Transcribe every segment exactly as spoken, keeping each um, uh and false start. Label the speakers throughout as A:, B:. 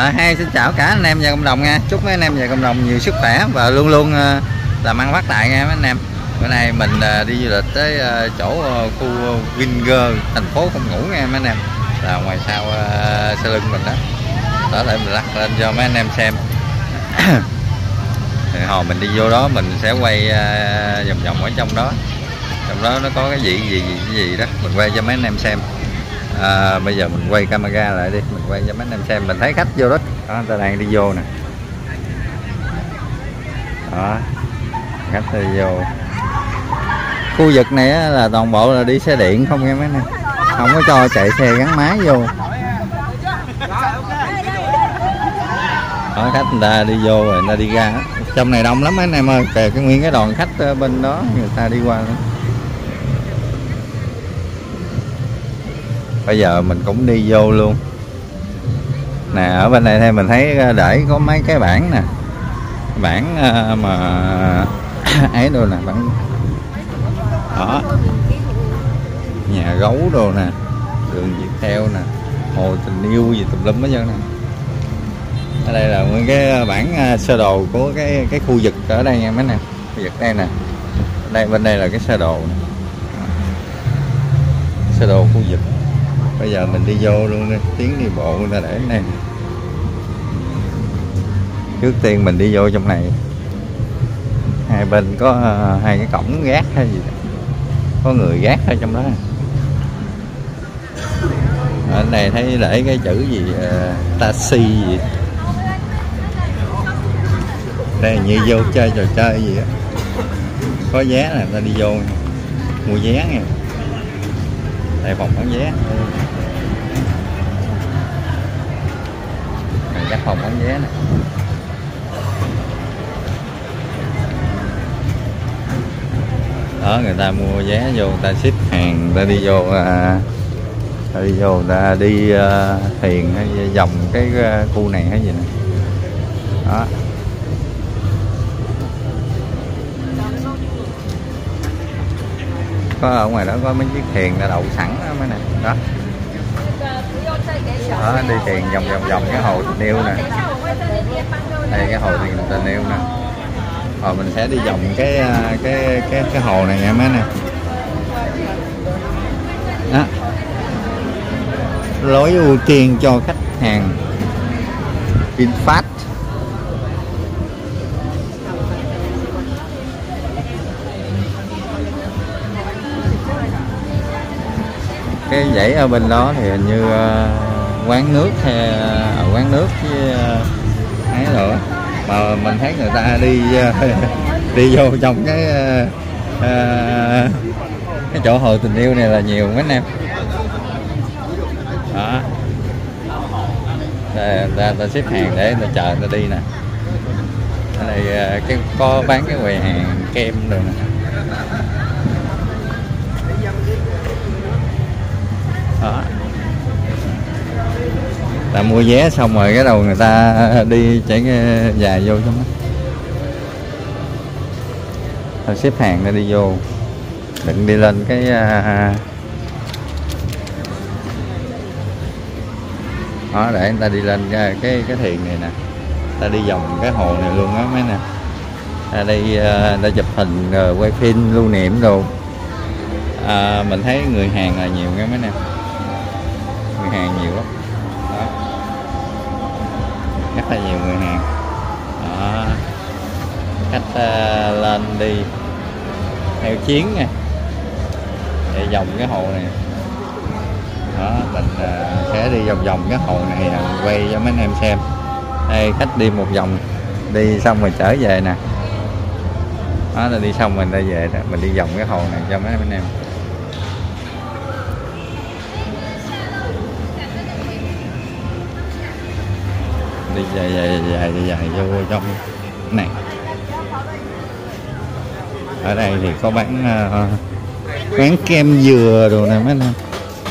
A: À, hay xin chào cả anh em và cộng đồng nha. Chúc mấy anh em và cộng đồng nhiều sức khỏe và luôn luôn uh, làm ăn phát tài nha mấy anh em. Bữa nay mình uh, đi du lịch tới uh, chỗ uh, khu Vingirl, thành phố không ngủ nha mấy anh em. Là ngoài sau uh, sau lưng mình đó. Đó lại mình lắc lên cho mấy anh em xem. Hồi mình đi vô đó mình sẽ quay uh, vòng vòng ở trong đó. Trong đó nó có cái gì gì gì cái gì đó mình quay cho mấy anh em xem. À, bây giờ mình quay camera lại đi, mình quay cho mấy anh em xem. Mình thấy khách vô đó, đó người ta đang đi vô nè. Đó, khách đi vô. Khu vực này á, là toàn bộ là đi xe điện không nghe mấy anh em, không có cho chạy xe gắn máy vô. Đó, khách người ta đi vô rồi người ta đi ra. Trong này đông lắm mấy anh em ơi, kìa cái nguyên cái đoàn khách bên đó người ta đi qua nữa. Bây giờ mình cũng đi vô luôn nè. Ở bên này thì mình thấy để có mấy cái bảng nè, bảng mà ấy đồ nè, bảng đó, nhà gấu đồ nè, đường Việt Theo nè, hồ tình yêu gì tùm lum hết trơn nè. Ở đây là nguyên cái bảng sơ đồ của cái cái khu vực ở đây nha mấy nè. Khu vực đây nè, đây bên đây là cái sơ đồ nè. Sơ đồ khu vực. Bây giờ mình đi vô luôn đi, tiến đi bộ người ta để cái này. Trước tiên mình đi vô trong này. Hai bên có uh, hai cái cổng gác hay gì đó. Có người gác ở trong đó. Ở này thấy để cái chữ gì uh, taxi gì. Đây như vô chơi trò chơi gì á. Có vé là người ta đi vô mua vé nha. Đây phòng bán vé. Này các phòng bán vé này. Đó người ta mua vé vô, người ta xếp hàng, người ta đi vô, à, người ta đi vô, người ta đi à, thuyền hay vòng cái à, khu này hay gì nè. Đó. Có ở ngoài đó có mấy chiếc thuyền đã đậu sẵn đó mấy nè. Đó. Đó đi thuyền vòng vòng vòng cái hồ tình yêu nè. Đây cái hồ tình yêu nè. Rồi mình sẽ đi vòng cái cái cái cái hồ này nha mấy nè. Đó. Lối ưu tiên cho khách hàng VinFast. Cái dãy ở bên đó thì hình như uh, quán nước hay uh, quán nước với uh, ấy rồi. Mà mình thấy người ta đi uh, đi vô trong cái uh, uh, cái chỗ hồ tình yêu này là nhiều mấy anh em. Đó. Đây, người ta, ta xếp hàng để người ta chờ người ta đi nè. Ở đây uh, cái có bán cái quầy hàng kem rồi nè. Đó. Ta mua vé xong rồi cái đầu người ta đi chạy dài vô trong đó. Ta xếp hàng ra đi vô. Đừng đi lên cái đó để người ta đi lên cái cái, cái thuyền này nè. Ta đi vòng cái hồ này luôn á mấy nè. Ở đây ta chụp hình rồi quay phim lưu niệm đồ. À, mình thấy người Hàn là nhiều nghe mấy nè. Người Hàn nhiều lắm. Đó. Rất là nhiều người Hàn. Đó. Khách uh, lên đi theo chuyến nha. Để vòng cái hồ này. Đó, mình uh, sẽ đi vòng vòng cái hồ này uh, quay cho mấy anh em xem. Đây khách đi một vòng, đi xong rồi trở về nè. Đó là đi xong mình đã về nè, mình đi vòng cái hồ này cho mấy anh em. Đi dài dài dài dài vô trong này. Ở đây thì có bán uh, bán kem dừa đồ nè mấy anh em.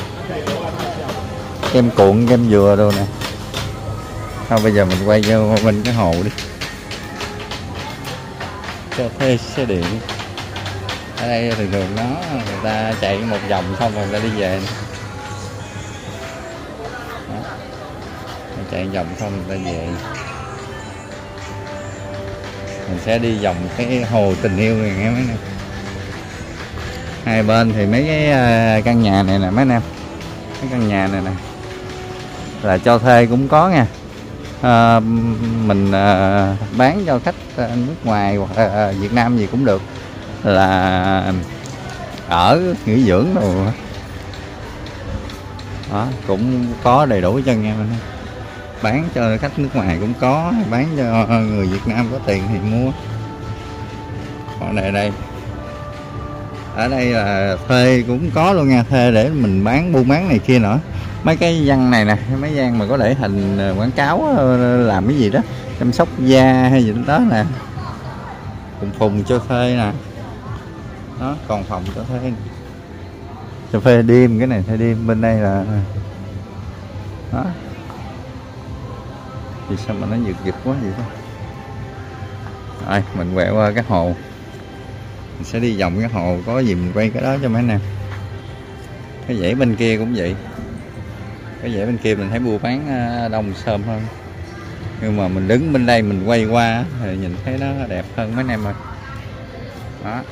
A: Kem cuộn, kem dừa đồ nè. Thôi bây giờ mình quay vô bên cái hồ đi. Cho thuê xe điện. Ở đây thường thường nó người ta chạy một vòng xong rồi người ta đi về. Đó. chạy vòng xong người ta về. Mình sẽ đi vòng cái hồ tình yêu này nghe mấy anh em. Hai bên thì mấy cái căn nhà này nè mấy anh em, mấy căn nhà này nè là cho thuê cũng có nha. À, mình à, bán cho khách nước ngoài hoặc à, Việt Nam gì cũng được, là ở nghỉ dưỡng rồi đó, cũng có đầy đủ chân nha. Bán cho khách nước ngoài cũng có, bán cho người Việt Nam có tiền thì mua. Còn này đây, ở đây là thuê cũng có luôn nha, thuê để mình bán buôn bán này kia nữa. Mấy cái văn này nè, mấy văn mà có để hình quảng cáo làm cái gì đó chăm sóc da hay gì đó nè, cùng phùng cho thuê nè đó. Còn phòng cho thuê, cho thuê đêm, cái này thuê đêm. Bên đây là đó, thì sao mà nó giật giật quá vậy đó. Rồi mình quẹo qua cái hồ, mình sẽ đi vòng cái hồ, có gì mình quay cái đó cho mấy anh em. Cái dãy bên kia cũng vậy, cái dãy bên kia mình thấy mua bán đông sơm hơn, nhưng mà mình đứng bên đây mình quay qua thì nhìn thấy nó đẹp hơn mấy anh em ơi. Đó,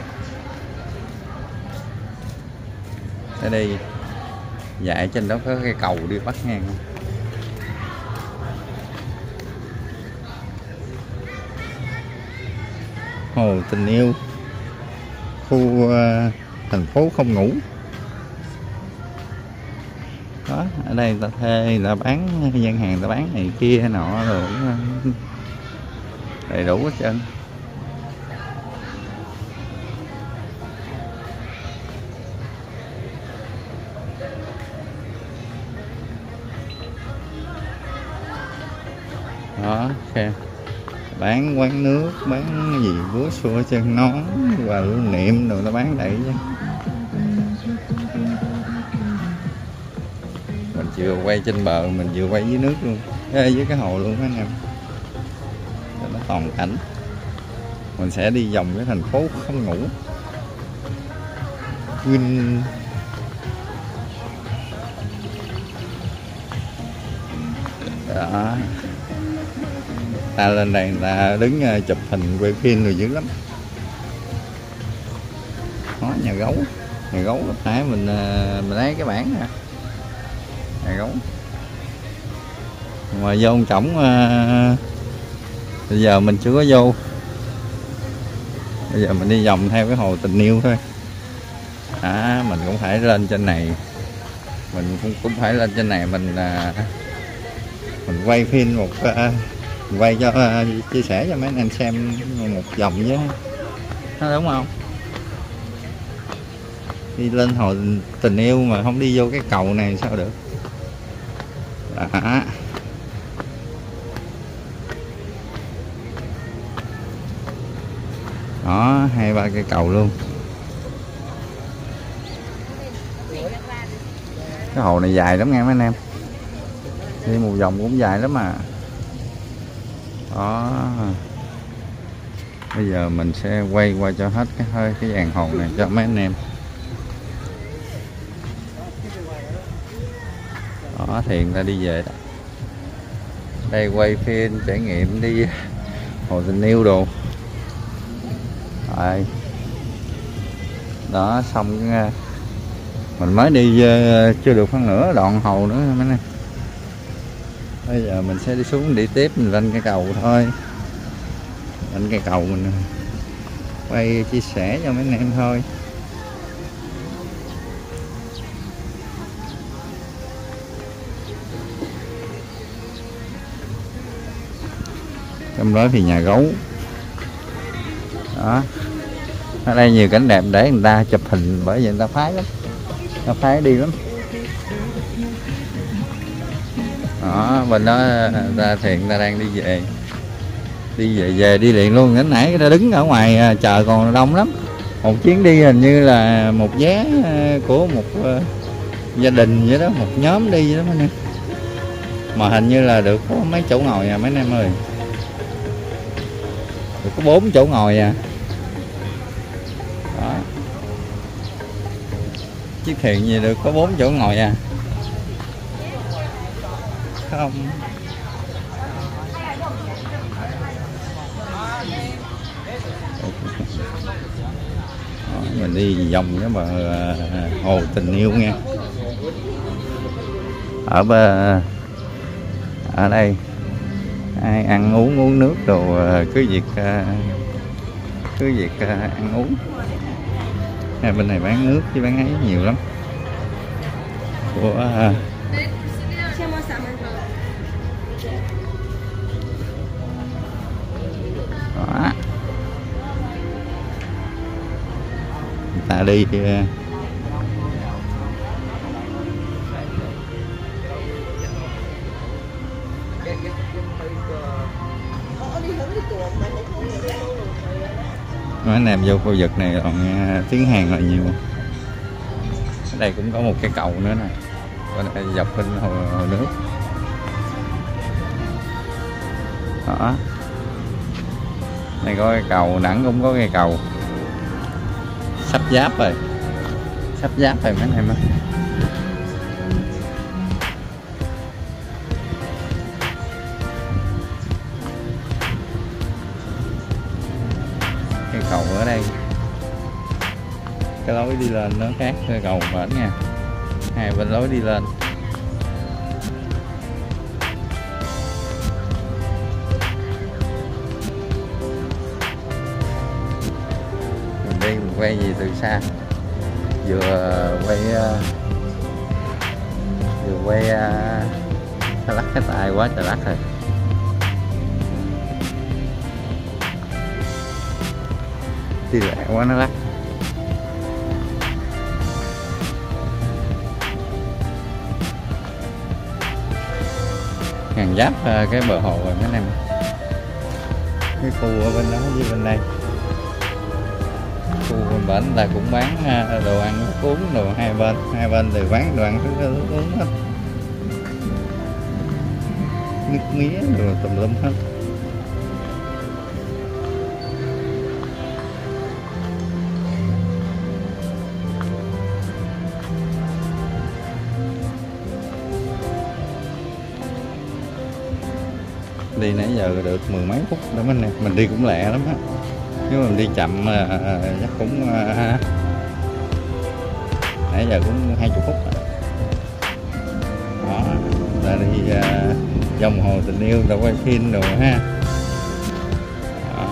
A: ở đây dạy trên đó có cái cầu đi bắt ngang. Hồ tình yêu, khu uh, thành phố không ngủ đó. Ở đây ta thuê, ta bán gian hàng, ta bán này kia nọ rồi đầy đủ hết trơn. Đó, ok. Bán quán nước, bán gì búa xua chân nón và lưu niệm rồi nó bán đầy chứ. Mình vừa quay trên bờ, mình vừa quay dưới nước luôn, Ê, dưới cái hồ luôn anh em. Rồi nó toàn cảnh. Mình sẽ đi vòng cái thành phố không ngủ. Win đó. Ta lên đây người ta đứng chụp hình quay phim rồi dữ lắm. Đó, nhà gấu, nhà gấu lúc nãy mình mình lấy cái bảng nè, nhà gấu. Mà vô ông cổng bây giờ mình chưa có vô, bây giờ mình đi vòng theo cái hồ tình yêu thôi. À, mình cũng phải lên trên này, mình cũng cũng phải lên trên này mình mình quay phim một quay cho uh, chia sẻ cho mấy anh xem một vòng chứ, nó đúng không? Đi lên hồ tình yêu mà không đi vô cái cầu này sao được. Đó, đó, hai ba cây cầu luôn. Cái hồ này dài lắm nghe mấy anh em, đi một vòng cũng dài lắm mà. Đó, bây giờ mình sẽ quay qua cho hết cái hơi cái dàn hồ này cho mấy anh em. Đó thì người ta đi về đó. Đây quay phim trải nghiệm đi hồ tình yêu đồ. Rồi đó, xong cái mình mới đi chưa được phân nửa đoạn hồ nữa mấy anh em. Bây giờ mình sẽ đi xuống đi tiếp, mình lên cây cầu thôi. Lên cây cầu mình quay chia sẻ cho mấy anh em thôi. Trong đó thì nhà gấu. Đó, ở đây nhiều cảnh đẹp để người ta chụp hình, bởi vì người ta phái lắm, người ta phái đi lắm. Đó, bên đó ta thì người ta đang đi về, đi về về đi liền luôn. Đến nãy người ta đứng ở ngoài chờ còn đông lắm. Một chuyến đi hình như là một vé của một gia đình vậy đó, một nhóm đi vậy đó mấy em. Mà hình như là được có mấy chỗ ngồi à mấy anh em ơi, được có bốn chỗ ngồi à. Đó, chiếc thuyền gì được có bốn chỗ ngồi à. Không, Mình đi vòng với bờ hồ tình yêu nha. Ở bờ ở đây ai ăn uống uống nước đồ cứ việc cứ việc ăn uống. À, bên này bán nước chứ bán ấy nhiều lắm. Của đó. Người ta đi mấy em vô khu vực này còn tiếng Hàn là nhiều. Ở đây cũng có một cái cầu nữa nè, bên đây dọc bên hồ, hồ nước đó. Đây có cái cầu, Đẳng cũng có cái cầu. Sắp giáp rồi, sắp giáp rồi mấy em ơi. Cái cầu ở đây, cái lối đi lên nó khác cái cầu bển nha, hai bên lối đi lên. Mình đi mình quay gì từ xa, vừa quay vừa quay nó lắc cái tay quá trời lắc rồi. Đi lẹ quá nó lắc. Hàng giáp cái bờ hồ rồi mấy em. Cái khu ở bên đó với bên đây. Khu bên bển là cũng bán đồ ăn nước uống đồ, hai bên hai bên đều bán đồ ăn nước uống hết. Nước mía rồi tùm lum hết. Đi nãy giờ được mười mấy phút đó mình nè, mình đi cũng lẹ lắm á. Nếu mình đi chậm chắc cũng nãy giờ cũng hai mươi phút rồi. Đó, là đi vòng hồ tình yêu rồi quay phim đồ ha. Đó.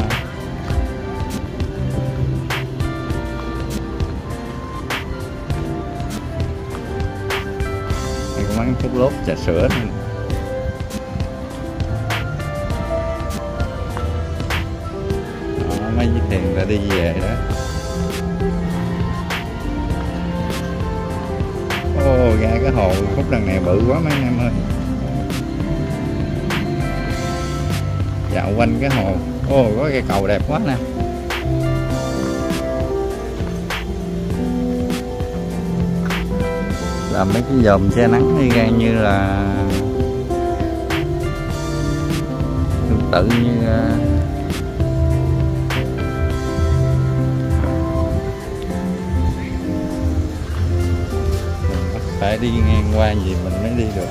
A: Đây có bán chút lốt trà sữa nữa. Mấy chiếc thuyền là đi về đó. Ô ra cái hồ khúc đằng này bự quá mấy anh em ơi. Dạo quanh cái hồ. Ô có cái cầu đẹp quá nè. Làm mấy cái dòm che nắng đi ra như là tương tự như phải đi ngang qua gì mình mới đi được.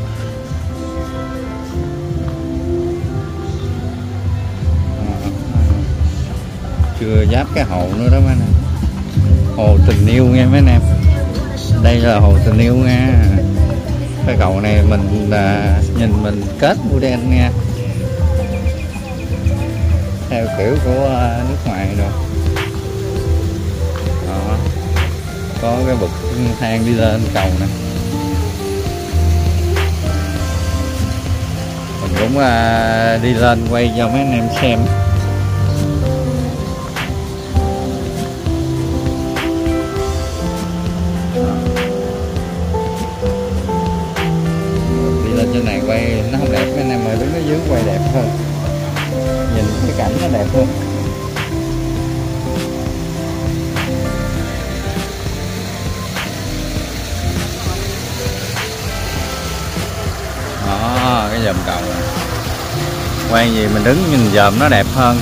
A: À, chưa giáp cái hồ nữa đó mấy anh em. Hồ tình yêu nha mấy anh em. Đây là hồ tình yêu nha. Cái cầu này mình à, nhìn mình kết mũ đen nha, theo kiểu của à, nước ngoài rồi. Đó. Có cái bậc thang đi lên cầu nè. Mình cũng à, đi lên quay cho mấy anh em xem. Đi lên trên này quay nó không đẹp mấy anh em ơi, đứng ở dưới quay đẹp hơn. Nhìn cái cảnh nó đẹp hơn. Đó, cái dòm cầu này. Quay gì mình đứng nhìn dòm nó đẹp hơn.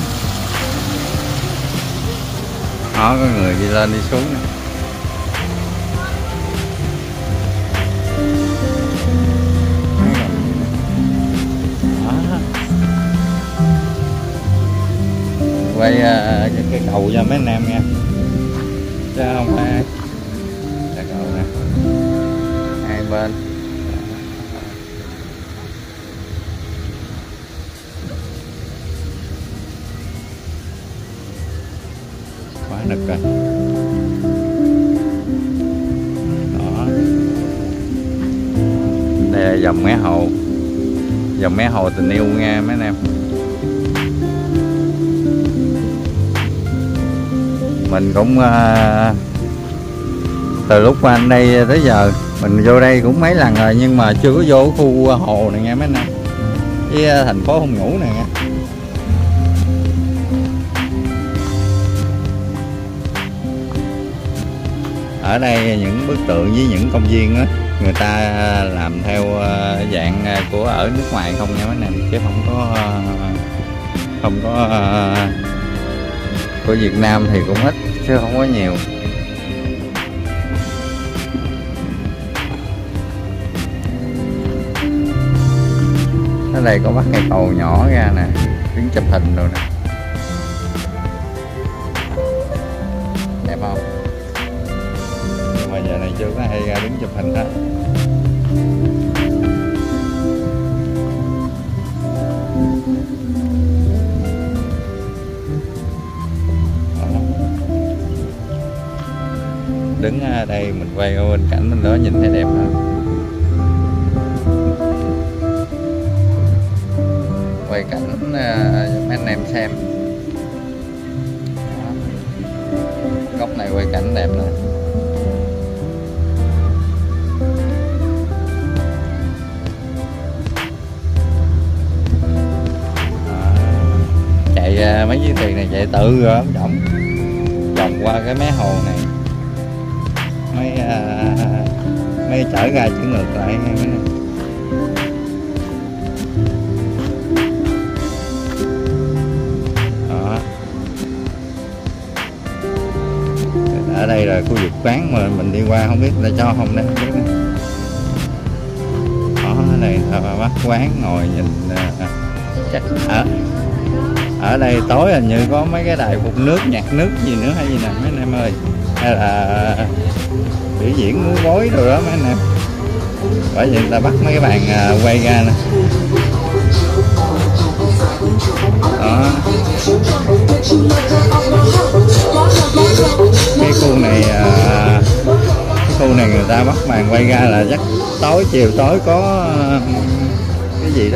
A: Đó, có người đi lên đi xuống nè. Đó. Quay uh, cái cầu cho mấy anh em nha. chứ không phải là cầu nè, hai bên quá nực rồi. Đó, đây là dòng mé hồ, dòng mé hồ tình yêu nha mấy anh em. Mình cũng uh, từ lúc anh đây tới giờ mình vô đây cũng mấy lần rồi, nhưng mà chưa có vô khu hồ này nghe mấy anh em, với thành phố Hung Ngũ này nha. Ở đây những bức tượng với những công viên á, người ta làm theo dạng của ở nước ngoài không nha mấy anh em, chứ không có không có của Việt Nam thì cũng ít chứ không có nhiều. Ở đây có bắt cây cầu nhỏ ra nè, đứng chụp hình rồi nè, đẹp không? Nhưng mà giờ này chưa có ai ra đứng chụp hình hết. Đứng ở đây mình quay ở bên cảnh bên đó nhìn thấy đẹp hơn. Quay cảnh cho mấy anh em xem. Đó. Góc này quay cảnh đẹp nè. Chạy mấy chiếc thuyền này chạy tự rồi không trọng, vòng qua cái mé hồ này mới uh, mới trở ra chữ ngược lại. Đó. Ở đây là khu vực quán mà mình đi qua không biết là cho không đấy, không biết. Đó, ở đây là bắt quán ngồi nhìn uh, chắc ở ở đây tối hình như có mấy cái đài phục nước, nhạc nước gì nữa hay gì nè mấy anh em ơi, hay là biểu diễn múa gối rồi đó mấy anh em. Bởi vậy người ta bắt mấy cái bàn quay ra nè. Đó, cái khu này cái khu này người ta bắt bàn quay ra là chắc tối chiều tối có cái gì đó,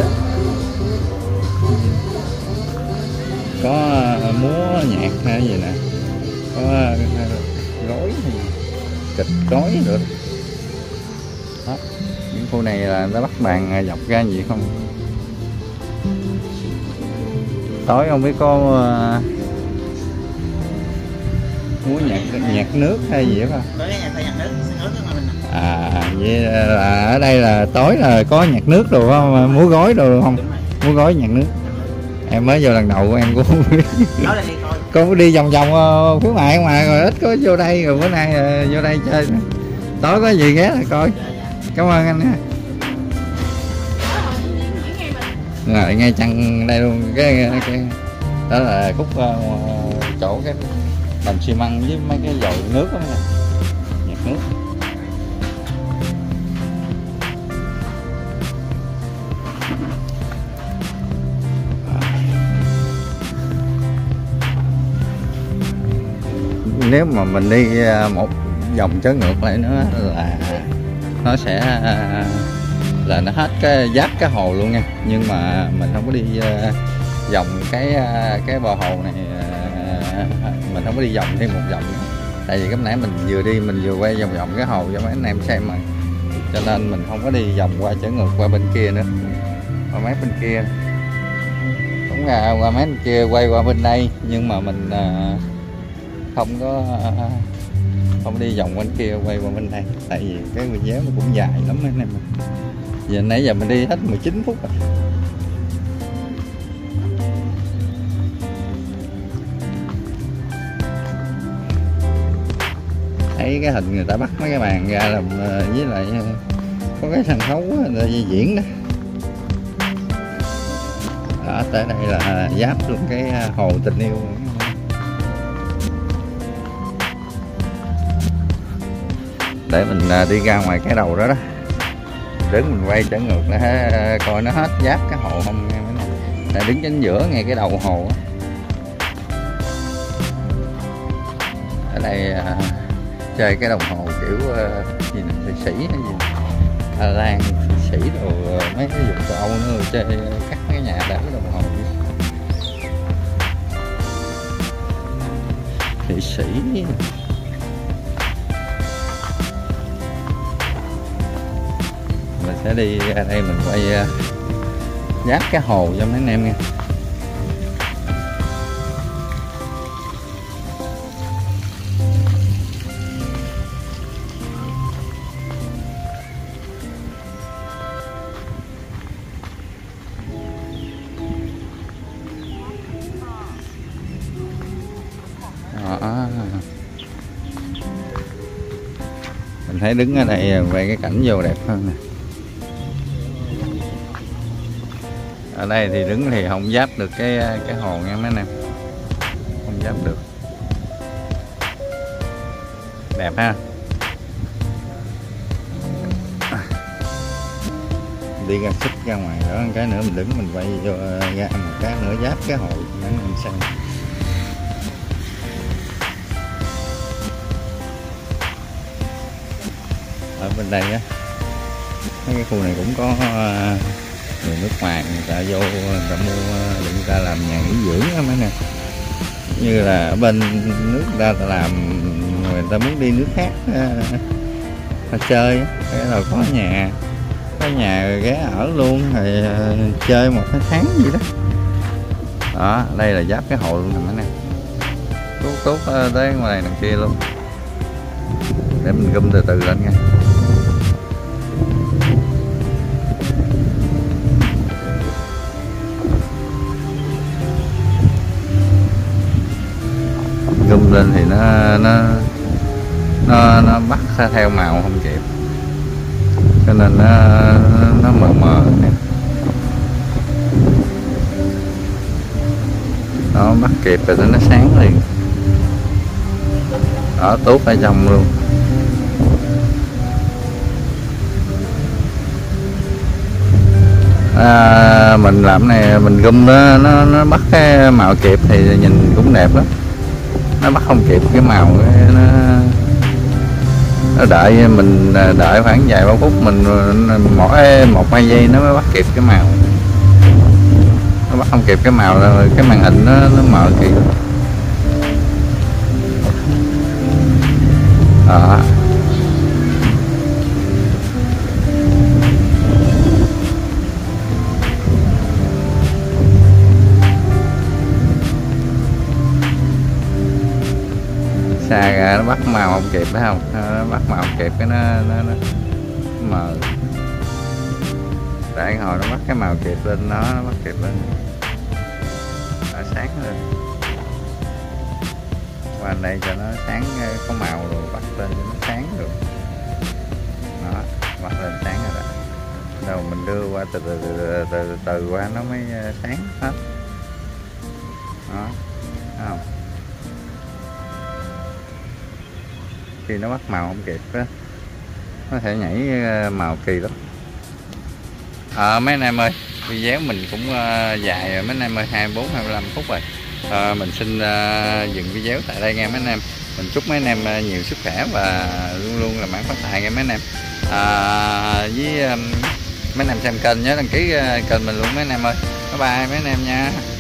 A: có múa nhạc hay gì nè, có gối kịch gối được. Đó, những khu này là nó bắt bàn dọc ra gì không, tối không biết có uh, múa nhạc nhạc nước hay gì đó không? À vậy là ở đây là tối là có nhạc nước đồ không, múa gối đồ không, múa gối nhạc nước. Em mới vô lần đầu em cũng không biết. Con đi vòng vòng khuyến mại mà rồi ít có vô đây, rồi bữa nay vô đây chơi. Tối có gì ghé lại coi. Cảm ơn anh nha. Rồi ngay chân đây luôn, cái, cái đó là khúc uh, chỗ cái đầm xi măng với mấy cái dội nước đó nè, nhạc nước. Nếu mà mình đi một vòng trái ngược lại nữa là nó sẽ là nó hết cái giáp cái hồ luôn nha, nhưng mà mình không có đi vòng cái cái bờ hồ này, mình không có đi vòng thêm một vòng nữa. Tại vì cái nãy mình vừa đi mình vừa quay vòng vòng cái hồ cho mấy anh em xem mà, cho nên mình không có đi vòng qua trái ngược qua bên kia nữa, qua mấy bên kia. Đúng ra qua mấy bên kia quay qua bên đây, nhưng mà mình không có không đi vòng bên kia quay qua bên đây, tại vì cái video nó cũng dài lắm anh em. Giờ nãy giờ mình đi hết mười chín phút rồi. Thấy cái hình người ta bắt mấy cái bàn ra làm, với lại có cái sân khấu là diễn đó. Đó, tới đây là giáp luôn cái hồ tình yêu. để mình à, đi ra ngoài cái đầu đó đó, đứng mình quay trở ngược nó coi nó hết giáp cái hồ không nghe mấy này. Là đứng chính giữa ngay cái đầu hồ đó. Ở đây à, chơi cái đồng hồ kiểu uh, gì nè, Thụy Sĩ hay gì Hà Lan, Thụy Sĩ rồi mấy cái vùng châu Âu nữa, chơi cắt cái nhà đá cái đồng hồ Thụy Sĩ. Mình sẽ đi ra đây mình quay uh, giáp cái hồ cho mấy anh em nghe. Đó. Mình thấy đứng ở đây quay cái cảnh vô đẹp hơn nè. Ở đây thì đứng thì không giáp được cái cái hồ nha mấy anh em, không giáp được. Đẹp ha. Đi ra xích ra ngoài đó cái nữa mình đứng mình quay vô ra một cái nữa giáp cái hồ mấy anh em xem. Ở bên đây á, mấy cái khu này cũng có người nước ngoài người ta vô người ta mua để người ta làm nhà nghỉ dưỡng á mấy nè. Như là ở bên nước người ta làm, người ta muốn đi nước khác ta chơi cái rồi có nhà có nhà ghé ở luôn thì chơi một cái tháng gì đó. Đó, đây là giáp cái hồ luôn nè mấy nè, tốt tốt tới ngoài đằng kia luôn. Để mình gom từ từ lên nha. Gom lên thì nó nó nó nó bắt theo màu không kịp, cho nên nó nó mờ mờ nè. Nó bắt kịp rồi nó sáng liền. Đó, tốt ở trong luôn. À, mình làm này mình gom nó, nó nó bắt cái màu kịp thì nhìn cũng đẹp lắm. Nó bắt không kịp cái màu nó, nó đợi mình đợi khoảng vài ba phút mình mỗi một hai giây nó mới bắt kịp cái màu. Nó bắt không kịp cái màu rồi cái màn hình nó nó mờ kịp. Đó. Xa ra nó bắt màu không kịp phải không? Nó bắt màu không kịp cái nó nó, nó mờ. Tại hồi nó bắt cái màu kịp lên nó, nó bắt kịp lên. Nó sáng lên. Qua đây cho nó sáng có màu rồi bắt lên cho nó sáng được. Đó, bắt lên sáng rồi đó. Đầu mình đưa qua từ từ từ, từ, từ qua nó mới sáng hết. Đó, thấy không? Khi nó bắt màu không kịp đó, nó thể nhảy màu kỳ lắm. À, mấy anh em ơi, video mình cũng uh, dài rồi mấy anh em ơi, hai mươi bốn hai mươi lăm phút rồi. À, mình xin uh, dừng video tại đây nha mấy anh em. Mình chúc mấy anh em uh, nhiều sức khỏe và luôn luôn là mãn phát tài nha mấy anh em. À, với um, mấy anh em xem kênh nhớ đăng ký uh, kênh mình luôn mấy anh em ơi. Bye bye mấy anh em nha.